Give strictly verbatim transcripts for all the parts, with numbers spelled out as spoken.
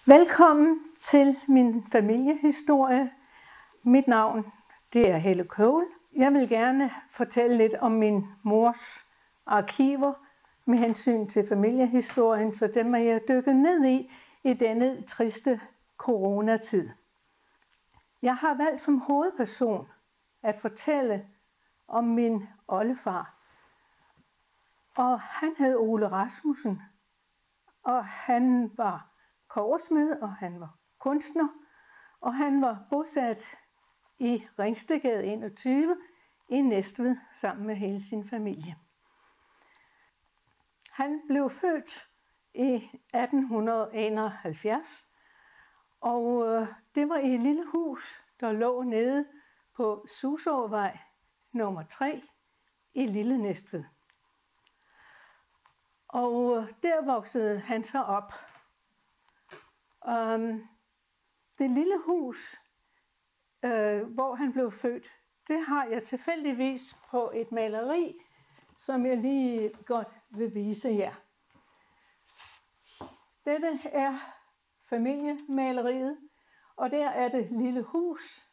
Velkommen til min familiehistorie. Mit navn det er Helle Cole. Jeg vil gerne fortælle lidt om min mors arkiver med hensyn til familiehistorien, så dem er jeg dykket ned i i denne triste coronatid. Jeg har valgt som hovedperson at fortælle om min oldefar. Og han hed Ole Rasmussen, og han var kobbersmed, og han var kunstner, og han var bosat i Ringstedgade enogtyve i Næstved sammen med hele sin familie. Han blev født i atten enoghalvfjerds, og det var i et lille hus, der lå nede på Susåvej nummer tre i Lille Næstved. Og der voksede han så op. Um, det lille hus, øh, hvor han blev født, det har jeg tilfældigvis på et maleri, som jeg lige godt vil vise jer. Dette er familiemaleriet, og der er det lille hus.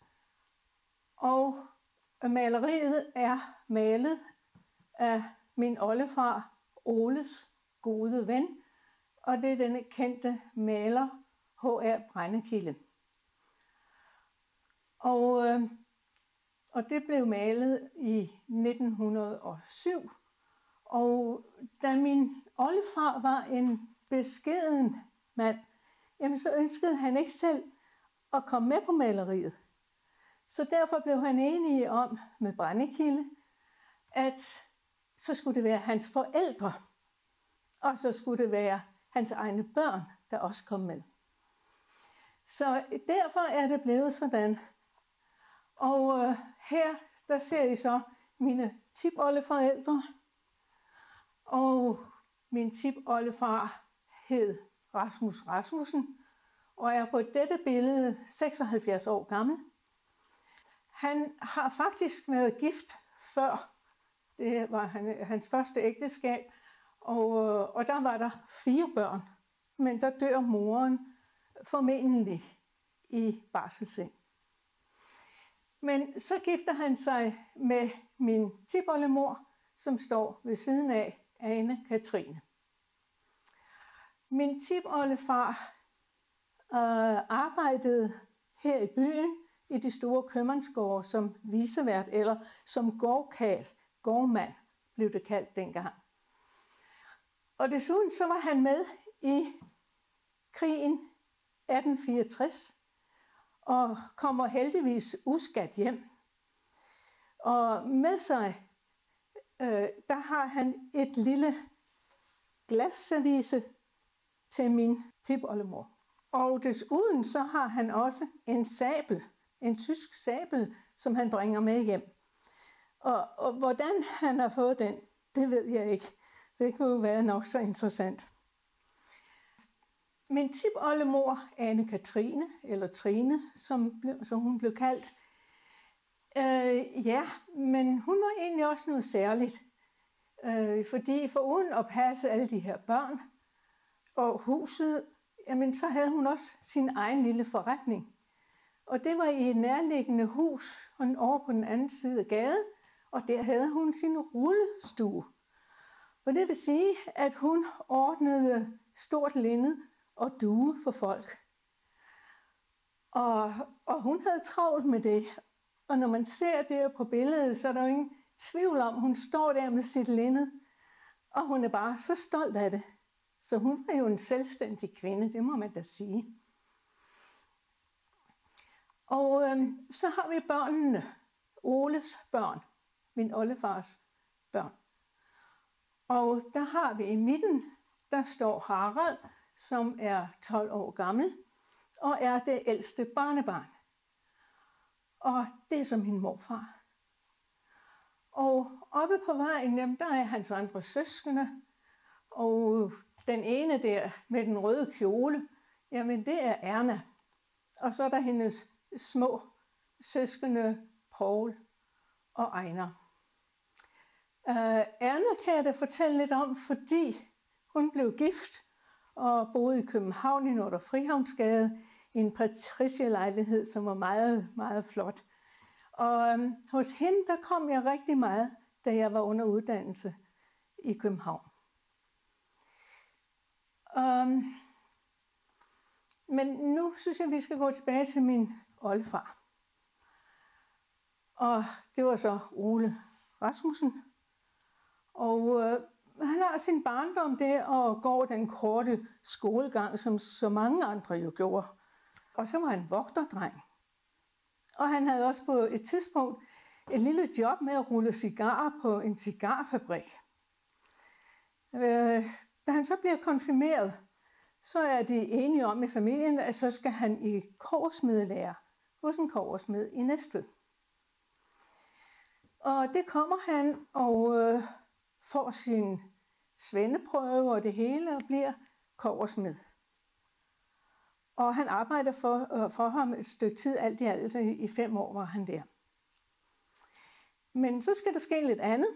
Og maleriet er malet af min oldefar, Oles gode ven, og det er denne kendte maler, H R Brændekilde. Og, øh, og det blev malet i nitten hundrede og syv, og da min oldefar var en beskeden mand, jamen så ønskede han ikke selv at komme med på maleriet. Så derfor blev han enige om med Brændekilde, at så skulle det være hans forældre, og så skulle det være hans egne børn, der også kom med. Så derfor er det blevet sådan. Og øh, her, der ser I så mine tipoldeforældre. Og min tipoldefar hed Rasmus Rasmussen, og er på dette billede seksoghalvfjerds år gammel. Han har faktisk været gift før. Det var han, hans første ægteskab. Og, og der var der fire børn, men der dør moren formentlig i barselsseng. Men så gifter han sig med min tipoldemor, som står ved siden af, Ane Katrine. Min tipoldefar øh, arbejdede her i byen i de store købmandsgårde som vicevært, eller som gårdkarl, gårdmand blev det kaldt dengang. Og desuden så var han med i krigen atten fireogtres og kommer heldigvis uskadt hjem. Og med sig, øh, der har han et lille glasservice til min tipoldemor. Og desuden så har han også en sabel, en tysk sabel, som han bringer med hjem. Og, og hvordan han har fået den, det ved jeg ikke. Det kunne jo være nok så interessant. Min tipoldemor, Ane Katrine, eller Trine, som, blev, som hun blev kaldt, øh, ja, men hun var egentlig også noget særligt. Øh, fordi foruden at passe alle de her børn og huset, jamen, så havde hun også sin egen lille forretning. Og det var i et nærliggende hus over på den anden side af gaden, og der havde hun sin rullestue. Og det vil sige, at hun ordnede stort linned og due for folk. Og, og hun havde travlt med det. Og når man ser det på billedet, så er der jo ingen tvivl om, hun står der med sit linned. Og hun er bare så stolt af det. Så hun var jo en selvstændig kvinde, det må man da sige. Og øhm, så har vi børnene. Oles børn. Min oldefars børn. Og der har vi i midten, der står Harald, som er tolv år gammel, og er det ældste barnebarn. Og det er som min morfar. Og oppe på vejen, jamen, der er hans andre søskende, og den ene der med den røde kjole, jamen det er Erna. Og så er der hendes små søskende, Paul og Ejner. Uh, Erna kan jeg da fortælle lidt om, fordi hun blev gift, og boede i København i Nordre Frihavnsgade i en patricierlejlighed, som var meget, meget flot. Og øhm, hos hende, der kom jeg rigtig meget, da jeg var under uddannelse i København. Um, men nu synes jeg, vi skal gå tilbage til min oldefar. Og det var så Ole Rasmussen. Og øh, han har sin barndom der og går den korte skolegang, som så mange andre jo gjorde. Og så var han vogterdreng. Og han havde også på et tidspunkt et lille job med at rulle cigarer på en cigarfabrik. Øh, da han så bliver konfirmeret, så er de enige om i familien, at så skal han i kobbersmedelære hos en kobbersmed i Næstved. Og det kommer han og øh, får sin svendeprøve og det hele og bliver kobbersmed. Og han arbejder for, øh, for ham et stykke tid, alt i alt i, i fem år var han der. Men så skal der ske lidt andet.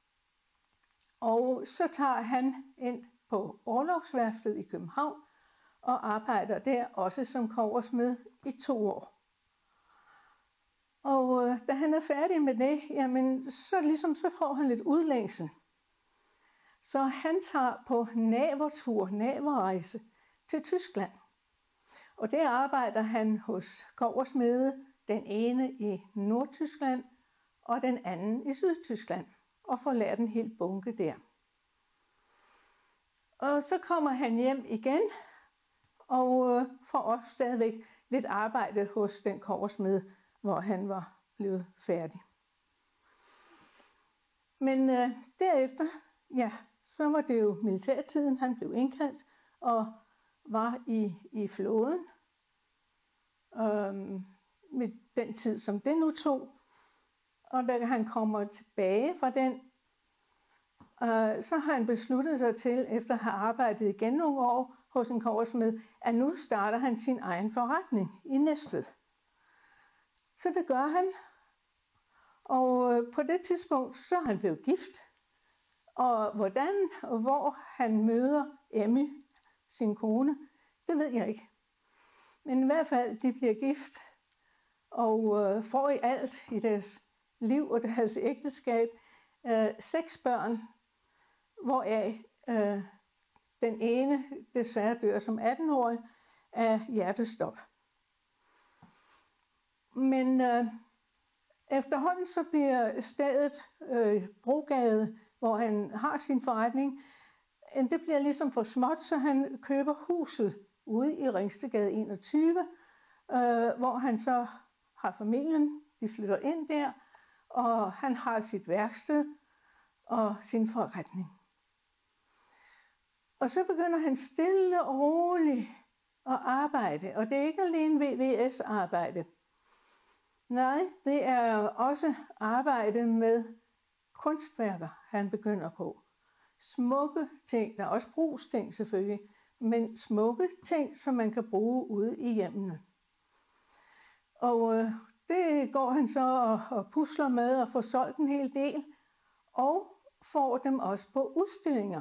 Og så tager han ind på Orlogsværftet i København og arbejder der også som kobbersmed i to år. Og øh, da han er færdig med det, jamen, så, ligesom, så får han lidt udlængsel. Så han tager på navertur, naverrejse til Tyskland. Og der arbejder han hos kobbersmede, den ene i Nordtyskland og den anden i Sydtyskland, og får lært en hel bunke der. Og så kommer han hjem igen og øh, får også stadigvæk lidt arbejde hos den kobbersmed, hvor han var blevet færdig. Men øh, derefter, ja, så var det jo militærtiden, han blev indkaldt og var i, i flåden øhm, med den tid, som det nu tog. Og da han kommer tilbage fra den, øh, så har han besluttet sig til, efter at have arbejdet igen nogle år hos en kobbersmed, at nu starter han sin egen forretning i Næstved. Så det gør han. Og på det tidspunkt, så er han blevet gift. Og hvordan og hvor han møder Emmy, sin kone, det ved jeg ikke. Men i hvert fald, de bliver gift og øh, får i alt i deres liv og deres ægteskab øh, seks børn, hvoraf øh, den ene desværre dør som atten-årig af hjertestop. Men øh, efterhånden så bliver stedet øh, Brogade, hvor han har sin forretning, det bliver ligesom for småt, så han køber huset ude i Ringstegade enogtyve, øh, hvor han så har familien, de flytter ind der, og han har sit værksted og sin forretning. Og så begynder han stille og roligt at arbejde, og det er ikke alene V V S-arbejde. Nej, det er også arbejde med kunstværker, han begynder på. Smukke ting, der er også brugsting selvfølgelig, men smukke ting, som man kan bruge ude i hjemmene. Og øh, det går han så og, og pusler med og får solgt en hel del, og får dem også på udstillinger.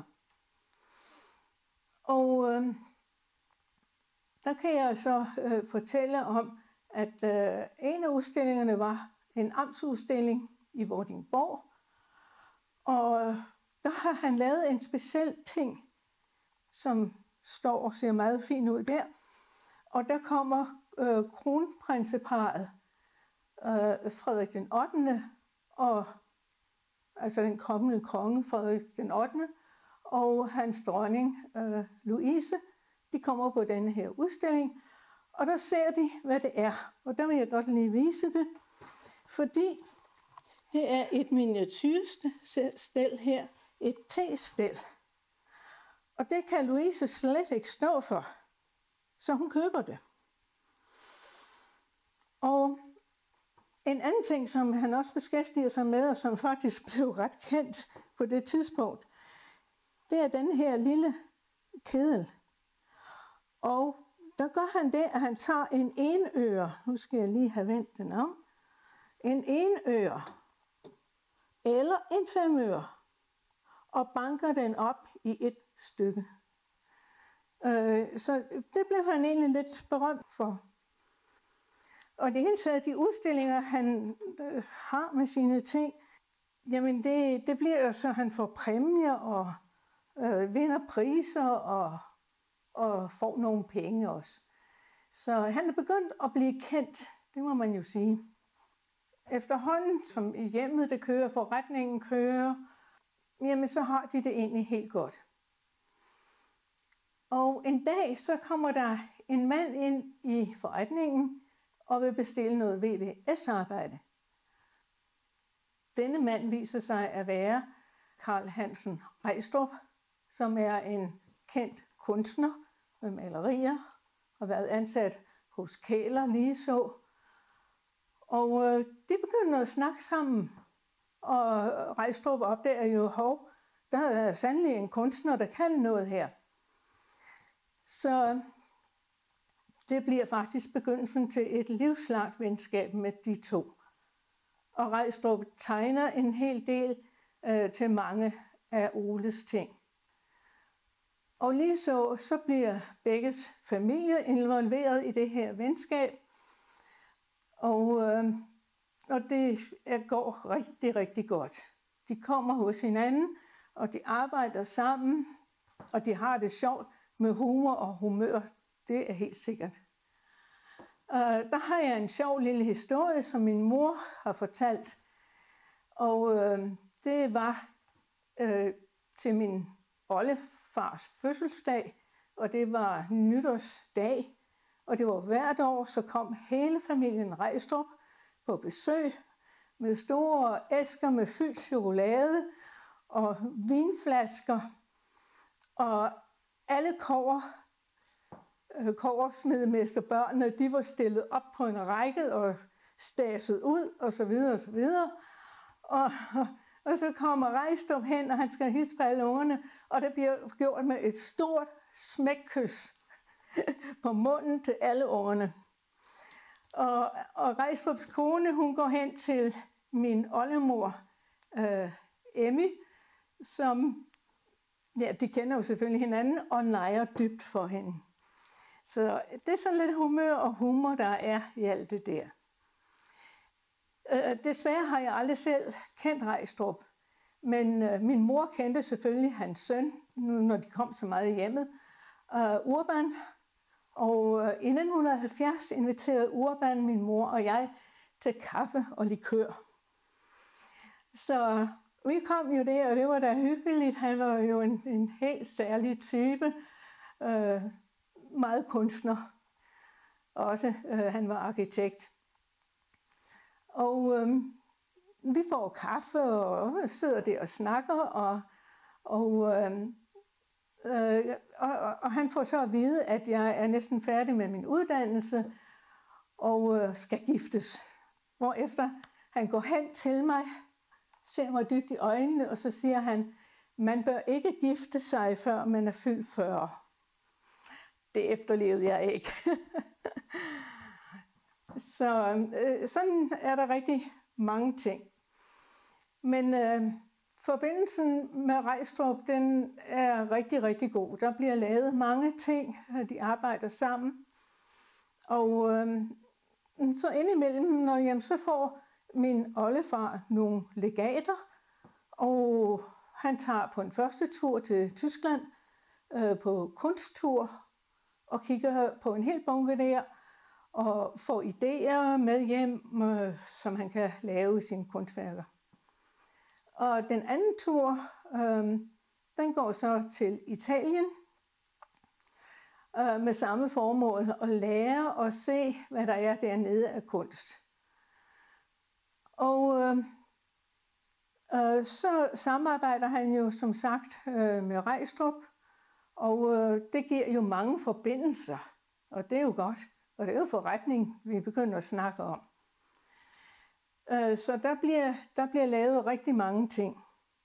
Og øh, der kan jeg så øh, fortælle om, at øh, en af udstillingerne var en amtsudstilling i Vordingborg, og der har han lavet en speciel ting, som står og ser meget fint ud der. Og der kommer øh, kronprinseparret, øh, Frederik den ottende, og, altså den kommende konge, Frederik den ottende, og hans dronning, øh, Louise, de kommer på denne her udstilling, og der ser de, hvad det er. Og der vil jeg godt lige vise det, fordi det er et miniaturstel her, et te-stel. Og det kan Louise slet ikke stå for, så hun køber det. Og en anden ting, som han også beskæftiger sig med, og som faktisk blev ret kendt på det tidspunkt, det er den her lille kedel. Og der gør han det, at han tager en enøre, nu skal jeg lige have vendt den om, en enøre eller en femøre, og banker den op i et stykke. Øh, så det blev han egentlig lidt berømt for. Og det hele taget, de udstillinger, han øh, har med sine ting, jamen det, det bliver jo så, han får præmier og øh, vinder priser og, og får nogle penge også. Så han er begyndt at blive kendt, det må man jo sige. Efterhånden, som hjemmet det kører, forretningen kører, jamen så har de det egentlig helt godt. Og en dag, så kommer der en mand ind i forretningen og vil bestille noget V V S-arbejde. Denne mand viser sig at være Carl Hansen Rejstrup, som er en kendt kunstner med malerier og været ansat hos Kæler ligeså. Og øh, de begynder at snakke sammen, og Rejstrup opdager jo, hov, der er sandelig en kunstner, der kan noget her. Så det bliver faktisk begyndelsen til et livslangt venskab med de to. Og Rejstrup tegner en hel del øh, til mange af Oles ting. Og lige så, så bliver begges familie involveret i det her venskab. Og, øh, og det går rigtig, rigtig godt. De kommer hos hinanden, og de arbejder sammen, og de har det sjovt med humor og humør. Det er helt sikkert. Uh, der har jeg en sjov lille historie, som min mor har fortalt. Og uh, det var uh, til min oldefars fødselsdag, og det var nytårsdag. Og det var hvert år, så kom hele familien Rejstrup på besøg med store æsker med fyldt chokolade og vinflasker. Og alle kobber, kobbersmedemesterbørnene, de var stillet op på en række og staset ud, og så videre, og så videre. Og, og, og så kommer Rejstrup hen, og han skal hilse på alle ungerne, og det bliver gjort med et stort smækkys på munden til alle ungerne. Og, og Rejstrups kone, hun går hen til min oldemor, øh, Emmy, som, ja, de kender jo selvfølgelig hinanden, og nejer dybt for hende. Så det er sådan lidt humør og humor, der er i alt det der. Øh, desværre har jeg aldrig selv kendt Rejstrup, men øh, min mor kendte selvfølgelig hans søn, nu når de kom så meget i hjemmet, øh, Urban. Og øh, i nitten halvfjerds inviterede Urban min mor og jeg til kaffe og likør. Så vi kom jo der, og det var da hyggeligt. Han var jo en, en helt særlig type, øh, meget kunstner. Også øh, han var arkitekt. Og øh, vi får kaffe og sidder der og snakker, og, og, øh, øh, og, og han får så at vide, at jeg er næsten færdig med min uddannelse og øh, skal giftes. Hvorefter han går hen til mig, ser mig dybt i øjnene, og så siger han, man bør ikke gifte sig, før man er fyldt fyrre. Det efterlevede jeg ikke. Så øh, sådan er der rigtig mange ting. Men øh, forbindelsen med Rejstrup, den er rigtig, rigtig god. Der bliver lavet mange ting, de arbejder sammen. Og øh, så indimellem, når jamen, så får min oldefar nogle legater, og han tager på en første tur til Tyskland øh, på kunsttur og kigger på en hel bunke der, og får idéer med hjem, øh, som han kan lave i sine kunstværker. Og den anden tur, øh, den går så til Italien, øh, med samme formål at lære og se, hvad der er dernede af kunst. Og øh, øh, så samarbejder han jo som sagt øh, med Rejstrup, og øh, det giver jo mange forbindelser, og det er jo godt. Og det er jo forretning, vi begynder at snakke om. Øh, så der bliver, der bliver lavet rigtig mange ting.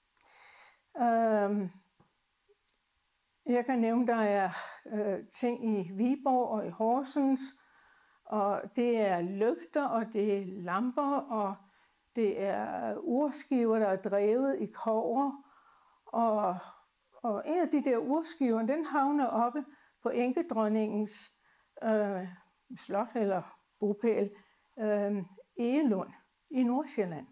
Øh, jeg kan nævne, der er øh, ting i Viborg og i Horsens, og det er lygter, og det er lamper, og det er urskiver, der er drevet i kobber. Og, og en af de der urskiver, den havner oppe på enkedronningens øh, slot eller bopæl øh, Egelund i Nordsjælland.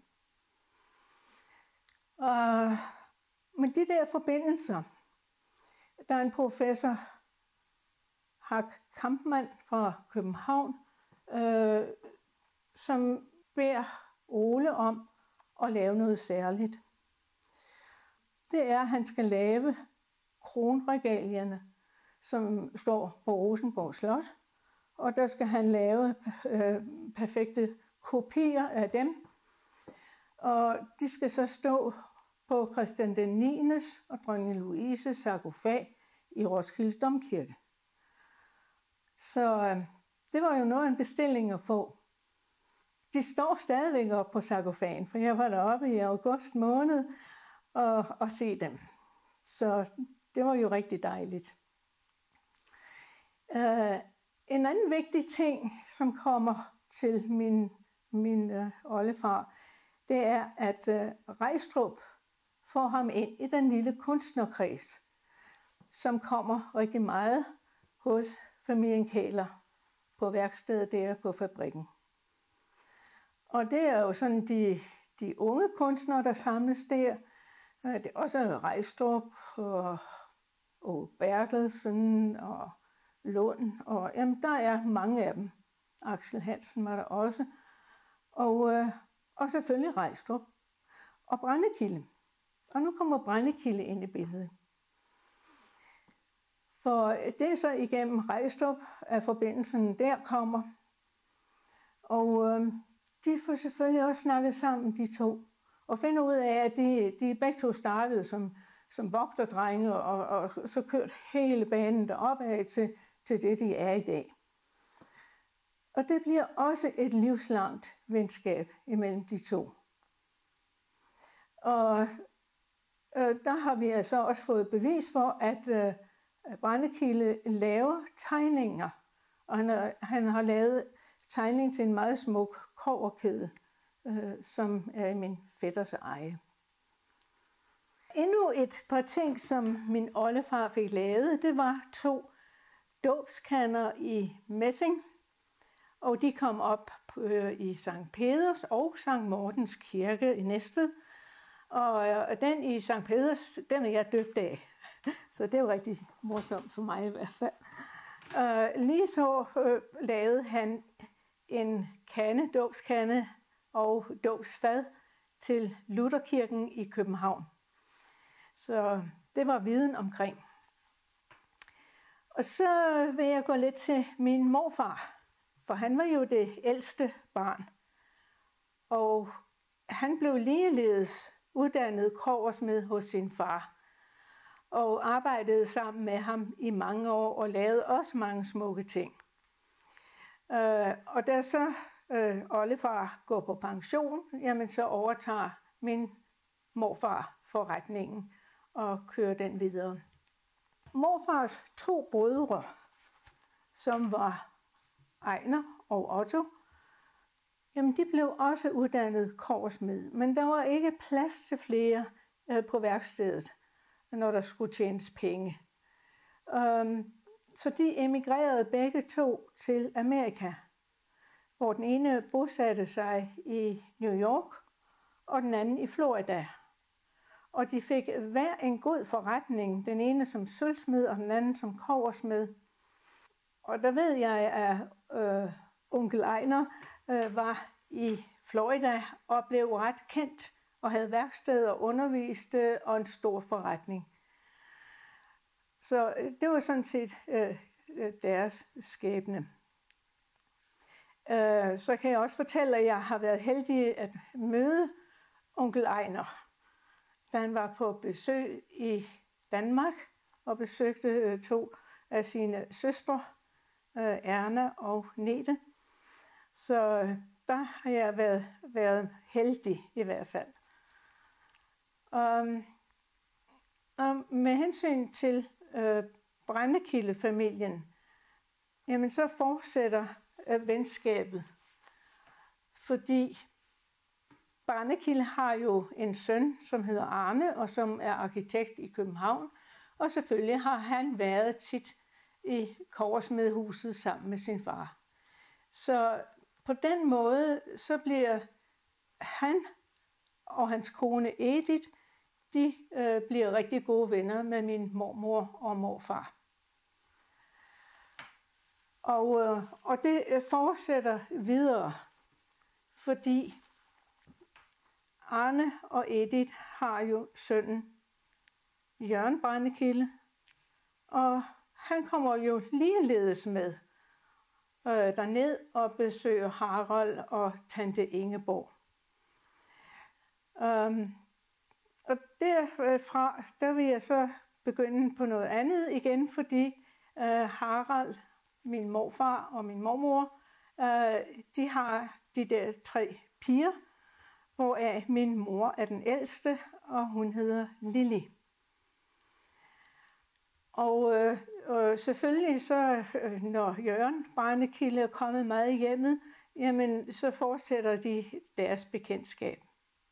Og med de der forbindelser, der er en professor, Hak Kampmann fra København, øh, som beder Ole om at lave noget særligt. Det er, at han skal lave kronregalierne, som står på Rosenborg Slot, og der skal han lave øh, perfekte kopier af dem, og de skal så stå på Christian den niendes og dronning Louises sarkofag i Roskilde Domkirke. Så øh, det var jo noget af en bestilling at få. De står stadigvæk oppe på sarkofagen, for jeg var deroppe i august måned og, og se dem. Så det var jo rigtig dejligt. Uh, en anden vigtig ting, som kommer til min, min uh, oldefar, det er, at uh, Rejstrup får ham ind i den lille kunstnerkreds, som kommer rigtig meget hos familien Kæler på værkstedet der på fabrikken. Og det er jo sådan de, de unge kunstnere, der samles der. Det er også Rejstrup og, og Bertelsen og Lund, og jamen, der er mange af dem. Axel Hansen var der også. Og, øh, og selvfølgelig Rejstrup og Brændekilde. Og nu kommer Brændekilde ind i billedet. For det er så igennem Rejstrup, at forbindelsen der kommer. Og øh, de får selvfølgelig også snakket sammen, de to. Og finder ud af, at de, de begge to startede som, som vogterdrenge, og, og så kørt hele banen deroppe af til, til det, de er i dag. Og det bliver også et livslangt venskab imellem de to. Og øh, der har vi altså også fået bevis for, at øh, Brændekilde laver tegninger. Og han har, han har lavet tegning til en meget smuk kobberkedel, øh, som er i min fætters eje. Endnu et par ting, som min oldefar fik lavet, det var to dåbskander i messing, og de kom op øh, i Sankt Peders og Sankt Mortens kirke i Næstved. Og øh, den i Sankt Peders, den er jeg døbt af, så det er jo rigtig morsomt for mig i hvert fald. Øh, lige så øh, lavede han en kande, dåbskande og dåbsfad til Lutherkirken i København. Så det var viden omkring. Og så vil jeg gå lidt til min morfar, for han var jo det ældste barn. Og han blev ligeledes uddannet kobbersmed hos sin far, og arbejdede sammen med ham i mange år og lavede også mange smukke ting. Øh, og da så øh, oldefar går på pension, jamen så overtager min morfar forretningen og kører den videre. Morfars to brødre, som var Ejner og Otto, jamen de blev også uddannet kobbersmed, men der var ikke plads til flere øh, på værkstedet, når der skulle tjenes penge. Um, så de emigrerede begge to til Amerika, hvor den ene bosatte sig i New York, og den anden i Florida. Og de fik hver en god forretning, den ene som sølvsmed og den anden som kobbersmed. Og der ved jeg, at øh, onkel Ejner øh, var i Florida og blev ret kendt og havde værksted og underviste og en stor forretning. Så øh, det var sådan set øh, deres skæbne. Øh, så kan jeg også fortælle, at jeg har været heldig at møde onkel Ejner, da han var på besøg i Danmark og besøgte øh, to af sine søstre, øh, Erna og Nete. Så øh, der har jeg været, været heldig i hvert fald. Um, og med hensyn til øh, Brændekilde-familien, jamen så fortsætter øh, venskabet, fordi Brændekilde har jo en søn, som hedder Arne, og som er arkitekt i København, og selvfølgelig har han været tit i kobbersmedhuset sammen med sin far. Så på den måde, så bliver han og hans kone Edith, de øh, bliver rigtig gode venner med min mormor og morfar. Og, øh, og det fortsætter videre, fordi Arne og Edith har jo sønnen Jørgen Brændekilde, og han kommer jo ligeledes med øh, derned og besøger Harald og tante Ingeborg. Um, og derfra, der vil jeg så begynde på noget andet igen, fordi øh, Harald, min morfar og min mormor, øh, de har de der tre piger, hvoraf min mor er den ældste, og hun hedder Lili. Og øh, øh, selvfølgelig så, øh, når Jørgen Brændekilde er kommet meget i hjemmet, jamen så fortsætter de deres bekendtskab.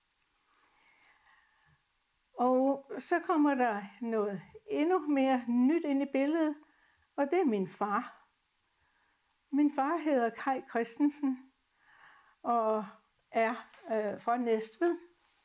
Og så kommer der noget endnu mere nyt ind i billedet, og det er min far. Min far hedder Kai Christensen og er øh, fra Næstved.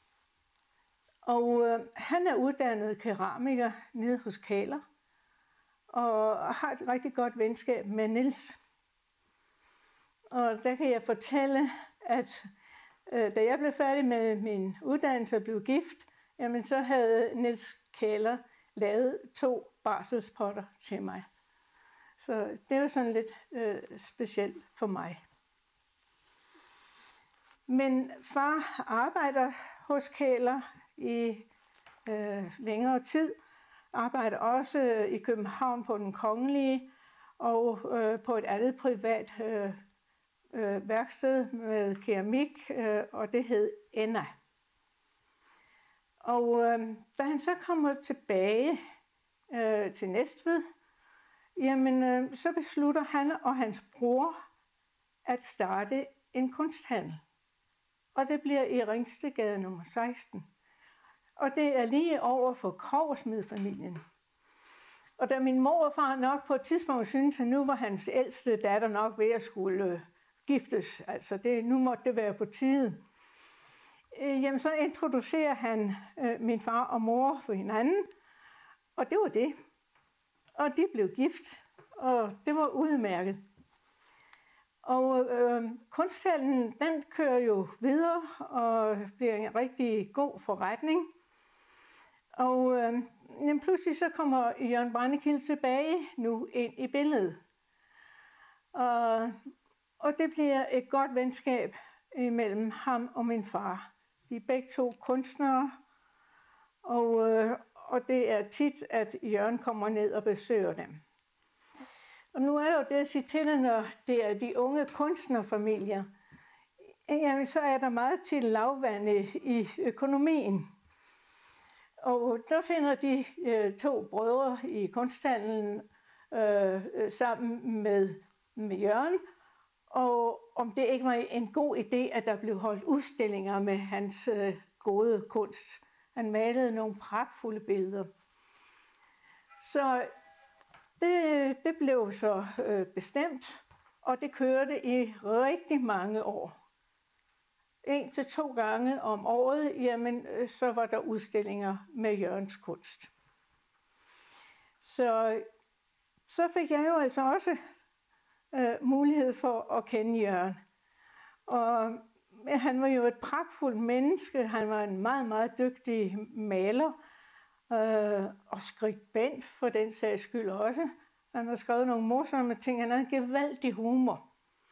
Og øh, han er uddannet keramiker nede hos Kæler og har et rigtig godt venskab med Niels. Og der kan jeg fortælle, at øh, da jeg blev færdig med min uddannelse og blev gift, jamen så havde Niels Kæler lavet to barselspotter til mig. Så det var sådan lidt øh, specielt for mig. Men far arbejder hos Kæler i øh, længere tid. Arbejder også i København på Den Kongelige og øh, på et andet privat øh, øh, værksted med keramik, øh, og det hed Enna. Og øh, da han så kommer tilbage øh, til Næstved, jamen øh, så beslutter han og hans bror at starte en kunsthandel. Og det bliver i Ringstedgade nummer seksten. Og det er lige over for Kobbersmedfamilien. Og da min mor og far nok på et tidspunkt syntes, at nu var hans ældste datter nok ved at skulle øh, giftes, altså det, nu måtte det være på tide, øh, jamen så introducerer han øh, min far og mor for hinanden, og det var det. Og de blev gift, og det var udmærket. Og øh, kunsthallen, den kører jo videre og bliver en rigtig god forretning. Og øh, jamen, pludselig så kommer Jørgen Brændekilde tilbage nu ind i billedet. Og, og det bliver et godt venskab mellem ham og min far. De er begge to kunstnere, og, øh, og det er tit, at Jørgen kommer ned og besøger dem. Og nu er der jo det at sige til det, når det er de unge kunstnerfamilier, jamen så er der meget tit lavvande i økonomien. Og der finder de øh, to brødre i kunsthandlen øh, sammen med, med Jørgen, og om det ikke var en god idé, at der blev holdt udstillinger med hans øh, gode kunst. Han malede nogle pragtfulde billeder. Så det, det blev så øh, bestemt, og det kørte i rigtig mange år. En til to gange om året, jamen, øh, så var der udstillinger med Jørgens kunst. Så, så fik jeg jo altså også øh, mulighed for at kende Jørgen. Og han var jo et pragtfuldt menneske. Han var en meget, meget dygtig maler øh, og skribent for den sags skyld også. Han har skrevet nogle morsomme ting. Han havde en gevaldig humor.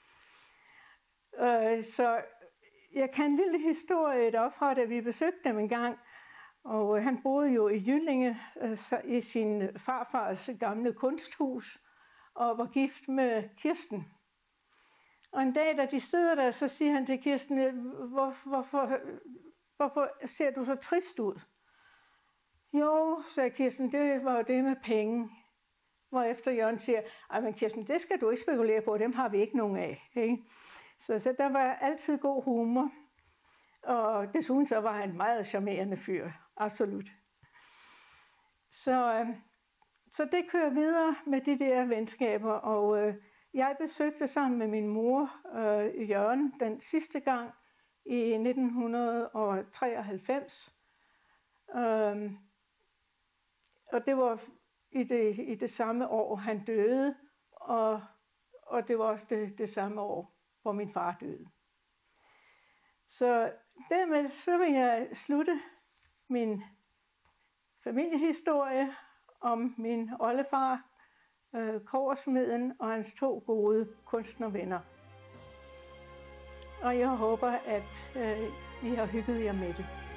Øh, så jeg kan en lille historie deroppe fra, da vi besøgte dem en gang. Og han boede jo i Jyllinge øh, i sin farfars gamle kunsthus og var gift med Kirsten. Og en dag, da de sidder der, så siger han til Kirsten, Hvor, hvorfor, hvorfor ser du så trist ud? Jo, sagde Kirsten, det var jo det med penge. Hvorefter Jørgen siger, ej, men Kirsten, det skal du ikke spekulere på, dem har vi ikke nogen af. Ikke? Så, så der var altid god humor. Og desuden så var han en meget charmerende fyr, absolut. Så, så det kører videre med de der venskaber, og øh, jeg besøgte sammen med min mor øh, Jørgen den sidste gang i nitten treoghalvfems. Um, og det var i det, i det samme år, han døde, og, og det var også det, det samme år, hvor min far døde. Så dermed så vil jeg slutte min familiehistorie om min oldefar, øh, kobbersmeden og hans to gode kunstnervenner. Og jeg håber, at øh, I har hygget jer med det.